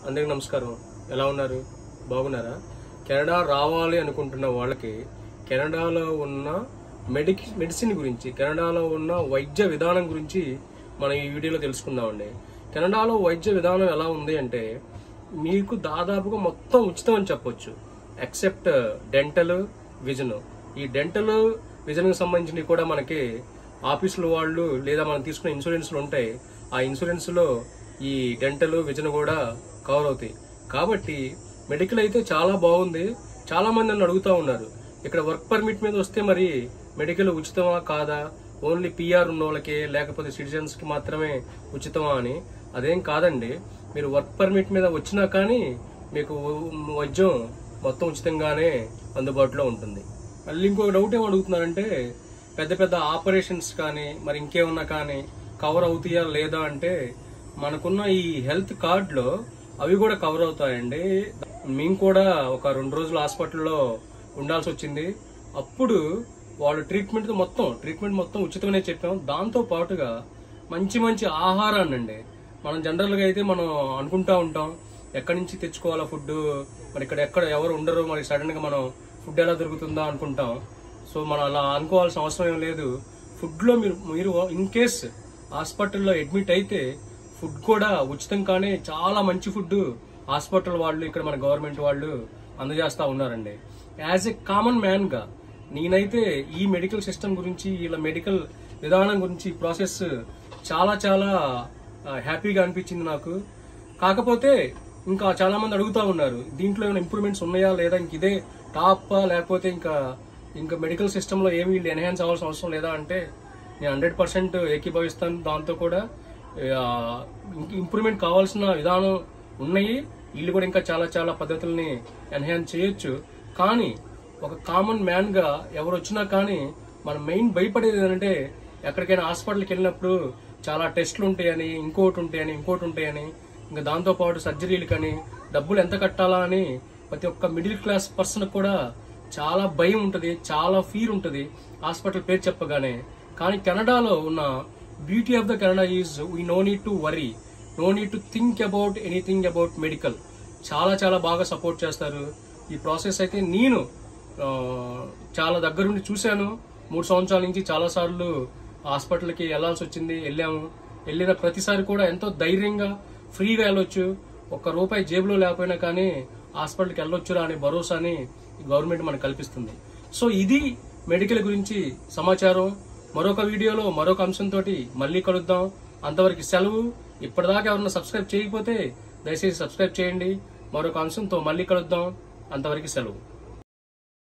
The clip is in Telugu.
అందరికీ నమస్కారం. ఎలా ఉన్నారు? బాగున్నారా? కెనడా రావాలి అనుకుంటున్న వాళ్ళకి కెనడాలో ఉన్న మెడిసిన్ గురించి, కెనడాలో ఉన్న వైద్య విధానం గురించి మనం ఈ వీడియోలో తెలుసుకుందామండి. కెనడాలో వైద్య విధానం ఎలా ఉంది అంటే మీకు దాదాపుగా మొత్తం ఉచితం అని చెప్పొచ్చు, ఎక్సెప్ట్ డెంటల్, విజన్. ఈ డెంటల్, విజన్కి సంబంధించినవి కూడా మనకి ఆఫీసుల వాళ్ళు లేదా మనం తీసుకున్న ఇన్సూరెన్స్లు ఉంటాయి. ఆ ఇన్సూరెన్స్లో ఈ డెంటల్, విజన్ కూడా కవర్ అవుతాయి. కాబట్టి మెడికల్ అయితే చాలా బాగుంది. చాలా మంది నన్ను అడుగుతా ఉన్నారు, ఇక్కడ వర్క్ పర్మిట్ మీద వస్తే మరి మెడికల్ ఉచితమా కాదా, ఓన్లీ పిఆర్ ఉన్న వాళ్ళకి లేకపోతే సిటిజన్స్ కి మాత్రమే ఉచితమా అని. అదేం కాదండి, మీరు వర్క్ పర్మిట్ మీద వచ్చినా కానీ మీకు వైద్యం మొత్తం ఉచితంగానే అందుబాటులో ఉంటుంది. మళ్ళీ ఇంకొక డౌట్ ఏం అడుగుతున్నారంటే, పెద్ద పెద్ద ఆపరేషన్స్ కానీ మరి ఇంకేమన్నా కానీ కవర్ అవుతాయా లేదా అంటే, మనకున్న ఈ హెల్త్ కార్డులో అవి కూడా కవర్ అవుతాయండి. మేము కూడా ఒక 2 రోజులు హాస్పిటల్లో ఉండాల్సి వచ్చింది. అప్పుడు వాళ్ళు ట్రీట్మెంట్ మొత్తం ఉచితమనే చెప్పాం. దాంతో పాటుగా మంచి మంచి ఆహారాన్ని అండి, మనం జనరల్ గా అయితే మనం అనుకుంటా ఉంటాం ఎక్కడి నుంచి తెచ్చుకోవాలా ఫుడ్, మరి ఎక్కడ ఎవరు ఉండరు, మరి సడన్ గా మనం ఫుడ్ ఎలా దొరుకుతుందా అనుకుంటాం. సో మనం అలా అనుకోవాల్సిన అవసరం ఏం లేదు. ఫుడ్ లో మీరు ఇన్ కేస్ హాస్పిటల్లో అడ్మిట్ అయితే ఫుడ్ కూడా ఉచితంగానే చాలా మంచి ఫుడ్ హాస్పిటల్ వాళ్ళు, ఇక్కడ మన గవర్నమెంట్ వాళ్ళు అందజేస్తా ఉన్నారండి. యాజ్ ఎ కామన్ మ్యాన్ గా నేనైతే ఈ మెడికల్ సిస్టమ్ గురించి, ఇలా మెడికల్ విధానం గురించి, ప్రాసెస్ చాలా చాలా హ్యాపీగా అనిపించింది నాకు. కాకపోతే ఇంకా చాలా మంది అడుగుతా ఉన్నారు, దీంట్లో ఏమైనా ఇంప్రూవ్మెంట్స్ ఉన్నాయా లేదా, ఇంక ఇదే టాప్ లేకపోతే ఇంకా మెడికల్ సిస్టమ్ లో ఏమి ఎన్హాన్స్ అవ్వాల్సిన అవసరం లేదా అంటే, నేను 100% ఏకీభవిస్తాను. దాంతో కూడా ఇంప్రూవ్మెంట్ కావాల్సిన విధానం ఉన్నాయి. వీళ్ళు కూడా ఇంకా చాలా చాలా పద్ధతుల్ని ఎన్హాన్స్ చేయొచ్చు. కానీ ఒక కామన్ మ్యాన్ గా ఎవరు వచ్చినా కానీ మనం మెయిన్ భయపడేది ఏంటంటే, ఎక్కడికైనా హాస్పిటల్కి వెళ్ళినప్పుడు చాలా టెస్టులు ఉంటాయని, ఇంకోటి ఉంటాయని, ఇంకా దాంతో పాటు సర్జరీలు కానీ డబ్బులు ఎంత కట్టాలా అని ప్రతి ఒక్క మిడిల్ క్లాస్ పర్సన్ కూడా చాలా భయం ఉంటుంది, చాలా ఫీర్ ఉంటుంది హాస్పిటల్ పేరు చెప్పగానే. కానీ కెనడాలో ఉన్న beauty of the Canada is we no need to worry, no need to think about anything about medical. చాలా చాలా బాగా సపోర్ట్ చేస్తారు. ఈ ప్రాసెస్ అయితే నేను చాలా దగ్గర నుండి చూశాను. 3 సంవత్సరాల నుంచి చాలా సార్లు హాస్పిటల్కి వెళ్లాల్సి వచ్చింది. వెళ్ళిన ప్రతిసారి కూడా ఎంతో ధైర్యంగా ఫ్రీగా వెళ్ళొచ్చు. ₹1 జేబులో లేకపోయినా కానీ హాస్పిటల్కి వెళ్ళొచ్చురా అనే భరోసాని గవర్నమెంట్ మనకు కల్పిస్తుంది. సో ఇది మెడికల్ గురించి సమాచారం. మరొక వీడియోలో మరొక అంశంతో మళ్ళీ కలుద్దాం. అంతవరకు సెలవు. ఇప్పటిదాకా ఎవరన్నా సబ్స్క్రైబ్ చేయకపోతే దయచేసి సబ్స్క్రైబ్ చేయండి. మరొక అంశంతో మళ్ళీ కలుద్దాం. అంతవరకు సెలవు.